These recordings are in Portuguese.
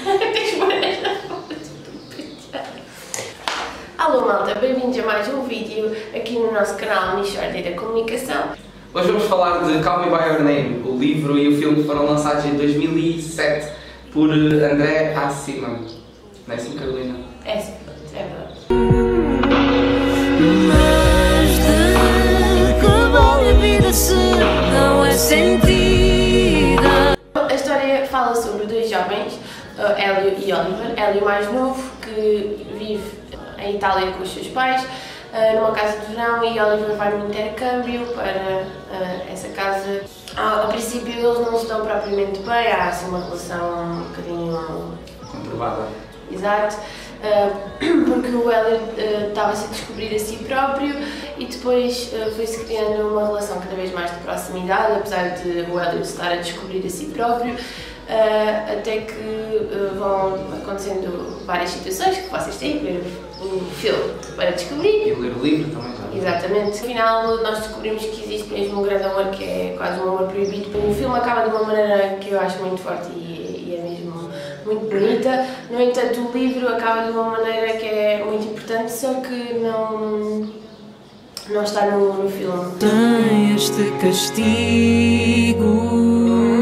Alô malta, bem-vindos a mais um vídeo aqui no nosso canal Mixórdia da Comunicação. Hoje vamos falar de Call Me By Your Name. O livro e o filme foram lançados em 2007 por André Aciman. Não é assim, Carolina? É sim, é verdade. Mas de que vale a vida se não é sentida? A história fala sobre dois jovens, Hélio e Oliver. Hélio mais novo, que vive em Itália com os seus pais, numa casa de verão, e Oliver vai no intercâmbio para essa casa. Ao princípio eles não se dão propriamente bem, há assim uma relação um bocadinho Conturbada. Exato, porque o Hélio estava-se a descobrir a si próprio e depois foi-se criando uma relação cada vez mais de proximidade, apesar de o Hélio estar a descobrir a si próprio, até que vão acontecendo várias situações que vocês têm que ver o filme para descobrir. E ler o livro também, claro. Exatamente. No final nós descobrimos que existe mesmo um grande amor que é quase um amor proibido. O filme acaba de uma maneira que eu acho muito forte e é mesmo muito bonita. No entanto, o livro acaba de uma maneira que é muito importante, só que não está no filme. Tem este castigo.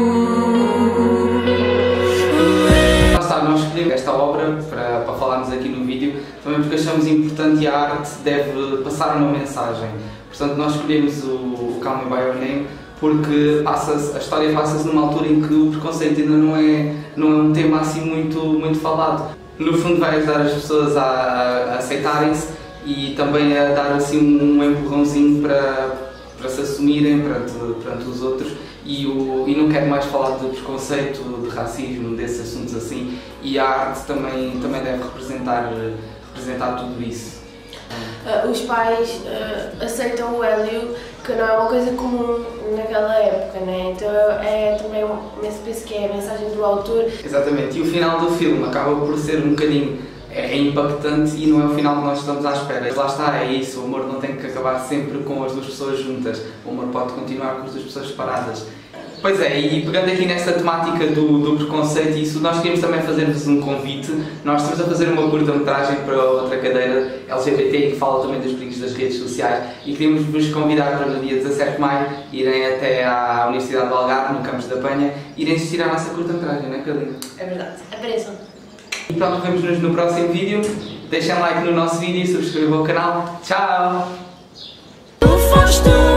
Nós escolhemos esta obra para falarmos aqui no vídeo também porque achamos importante e a arte deve passar uma mensagem. Portanto, nós escolhemos o Call Me By Your Name porque a história passa-se numa altura em que o preconceito ainda não é um tema assim muito falado. No fundo, vai ajudar as pessoas a aceitarem-se e também a dar assim um empurrãozinho para se assumirem perante os outros. E não quero mais falar de preconceito, de racismo, desses assuntos assim, e a arte também deve representar tudo isso. Os pais aceitam o Hélio, que não é uma coisa comum naquela época, né? Então é também, penso que é a mensagem do autor. Exatamente, e o final do filme acaba por ser um bocadinho impactante e não é o final que nós estamos à espera. Mas lá está, é isso, o amor não tem que acabar sempre com as duas pessoas juntas, o amor pode continuar com as duas pessoas separadas. Pois é, e pegando aqui nesta temática do preconceito e isso, nós queríamos também fazer-vos um convite. Nós estamos a fazer uma curta-metragem para outra cadeira LGBT que fala também dos perigos das redes sociais e queríamos vos convidar para no dia 17 de maio irem até à Universidade do Algarve, no Campos da Penha, irem assistir à nossa curta-metragem, não é, Carolina? É verdade, apareçam. E pronto, vemos-nos no próximo vídeo. Deixem like no nosso vídeo e subscrevam o canal. Tchau!